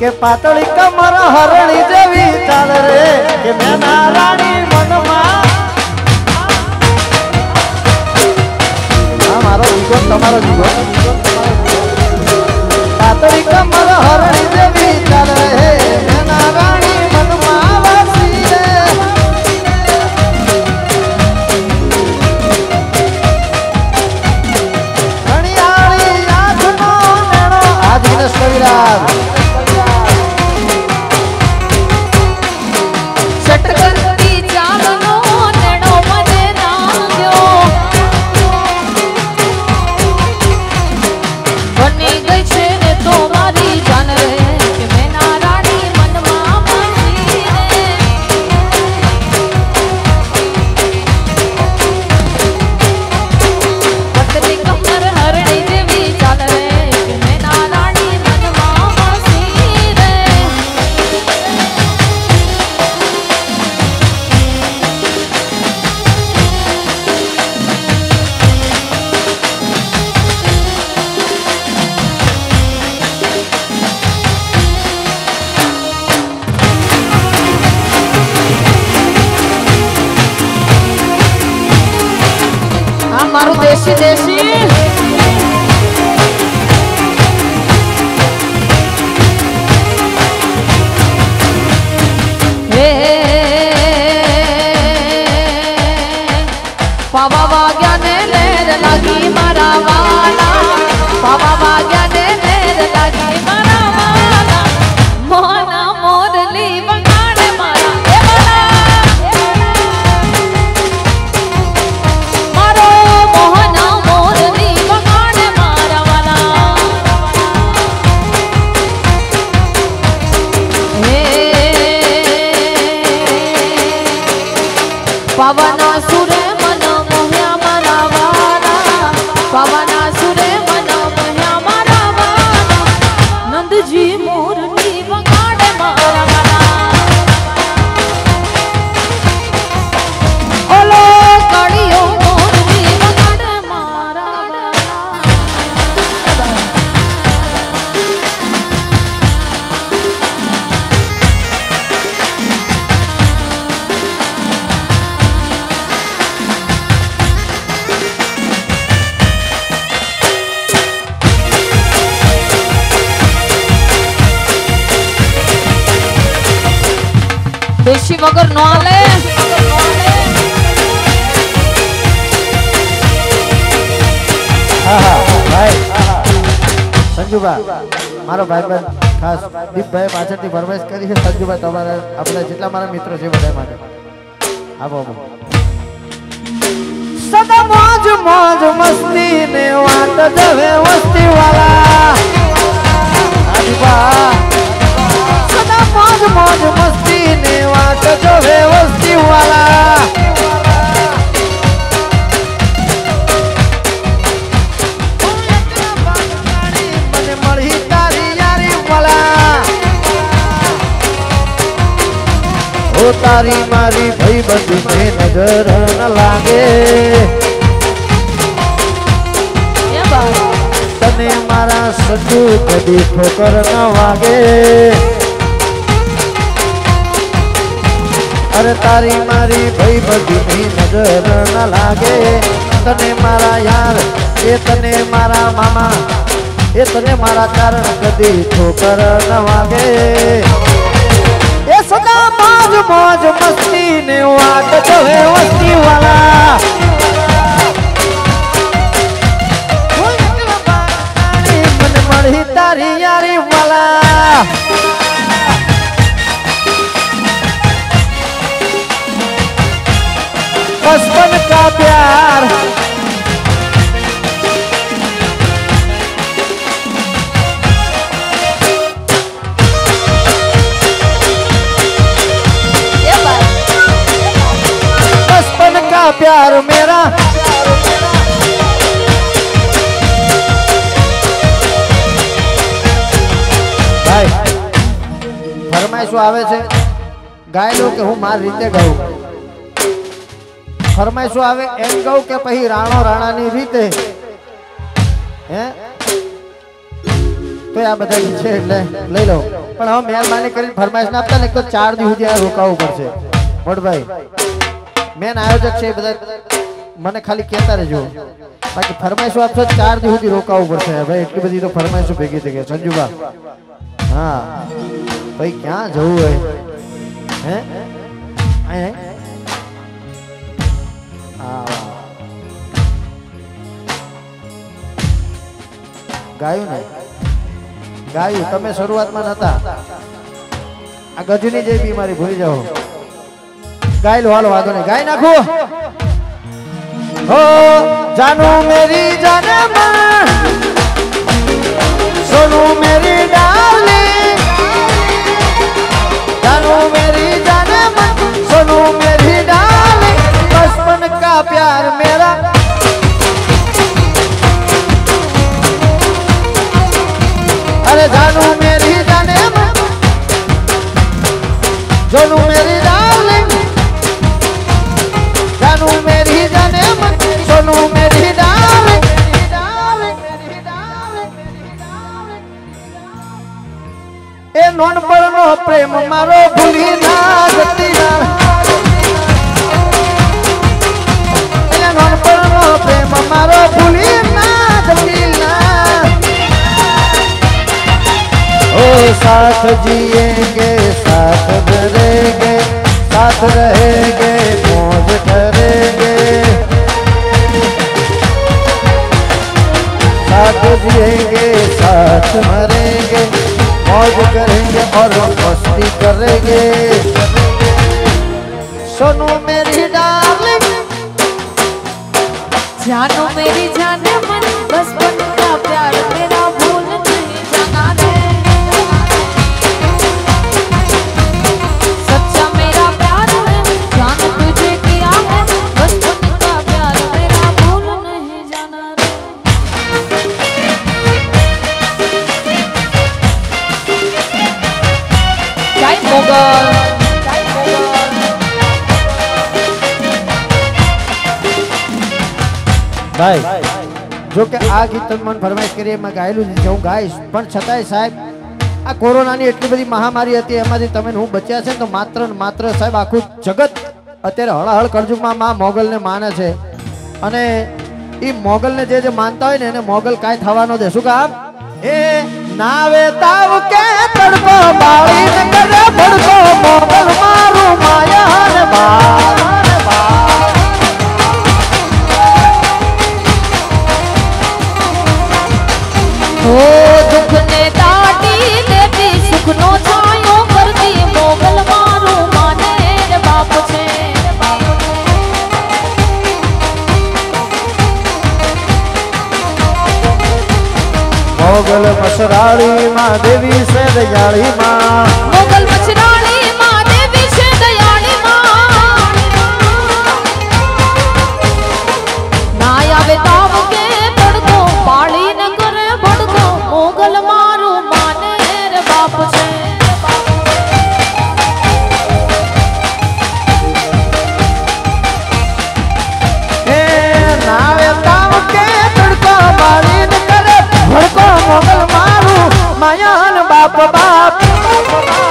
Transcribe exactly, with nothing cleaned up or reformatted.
के पातળી कमर हरणी जेवी चाल रे के मैना रानी मनमा मारो जीवन तमारो जीवन पातળી कमर हरणी जेवी चाल रे मैना रानी मनमा वासी रे घणियाळी आँखनो नेणो आज दिनेश कविराज मारू देशी देशी हे पावा वाग्या ने लेर लगी मारा वाला पावा वाग्या ने लेर लगी मारा वाला मोहना मोरली बगाड़े मारा ए वाला मारो मोहना मोरली बगाड़े मारा वाला हे पवना सुरे मन मोह्या मारा वाला पवना सुरे मन मोह्या मारा वाला नंद जी मोरली बगाड़े मारा वाला ओलो कड़ियो मोरली बगाड़े मारा वाला देशी वगर नो आले आहा भाई संजूबा मारो भाई बहन खास दीप भाई पाछळથી ફરમાઈશ કરી છે સંજુબા તમારા આપણા જેટલા મારા મિત્રો છે બધા માટે આવો આવો સદા મોજ મોજ મસ્તી ને વાત જવે વસ્તી વાલા આદિબા સદા મોજ મોજ મસ્તી ને વાત જવે વસ્તી વાલા ओ तारी मारी भाई बंदी में नजर न लागे तने मारा सजू कदी ठोकर न वागे अरे तारी मारी भाई बंदी में नजर न लागे तने मारा यार ये तने मारा मामा ये तने मारा कारण कदी ठोकर न वागे ये सदा मौज मौज मस्ती ने वाट जो है वस्ती वाला मन मड़ी तारी यारी वाला बचपन का प्यार प्यार मेरा भाई फरमाइशो आवे छे गाय लो के हूँ मार रीते गाऊं फरमाइशो आवे एम गाऊं के पही राणो राणा नी रीते हैं તો આ બધા છે એટલે લઈ લો પણ હવે મહેરબાની કરીને ફરમાઈશ ના આપતા ને તો ચાર દિવસ સુધી આ રોકાવું પડશે મોટભાઈ મેન આયોજક છે બધા મને ખાલી કહેતા રહેજો બાકી ફરમાઈશો આપશો ચાર દિવસ સુધી રોકાવું પડશે ભાઈ એટલી બધી તો ફરમાઈશો ભેગી થઈ ગઈ સંજુબા હા ભાઈ ક્યાં જવું હોય હે હા ગાયું ને ગાયું તમે શરૂઆતમાં નતા આ ગજની જે બીમારી ભૂલી જાઓ ગાય લો હાલો વાંધો નહીં ગાય નાખો हो जानू मेरी जाने मन सोनू मेरी डार्लिंग जानू मेरी जाने मन सोनू मेरी डार्लिंग बचपन का प्यार मेरा अरे जानू मेरी जाने मन सोनू मेरी डार्लिंग जानू मेरी जाने मन सोनू मेरी डार्लिंग ए नोन पर नो प्रेम मारो भूली ना जती ना ए नोन पर नो प्रेम मारो भूली ना जती ना ओ साथ जिएंगे साथ डरेंगे साथ रहेंगे मौज करेंगे साथ जिएंगे साथ मरेंगे मौज करेंगे और मस्ती करेंगे सोनू मेरी डार्लिंग जानू मेरी जाने मन बचपन का प्यार मेरा भूल नहीं जाना रे सच्चा मेरा प्यार है जान तुझे किया है बचपन का प्यार मेरा भूल नहीं जाना रे जय मोगल भाई जो के आ गीत मन फरमाइश करिए मैं गायलू जाऊं गाइस पण छताय साहेब आ कोरोना ની એટલી બધી મહામારી હતી એમાંથી તમે હું બચ્યા છે તો માત્ર ને માત્ર સાહેબ આખું જગત અત્યારે હળહળ કરજુમાં માં મોગલ ને માને છે અને ઈ મોગલ ને જે જે માનતા હોય ને એને મોગલ કાઈ થવાનો દે શું કામ એ નાવે તાવ કે તડકો બાળી ને કરે ભડકો મોગલ મારું માયા ને બાર ओ दुख ने दाटी देती सुख नो छायो करती मोगल मारू माने रे बाप छे मोगल मसराड़ी माँ देवी से दयाली माँ मोगल मछराली माँ देवी से दयाली माँ ना आवे ताव के तड़को पाली न करे भड़को मोगल मारू माने रे बाप छे ए नावे ताव के तड़को बाली न करे भड़को मोगल मारू मायान बाप बाप